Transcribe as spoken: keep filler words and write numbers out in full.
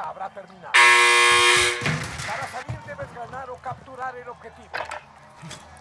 habrá terminado. Para salir debes ganar o capturar el objetivo.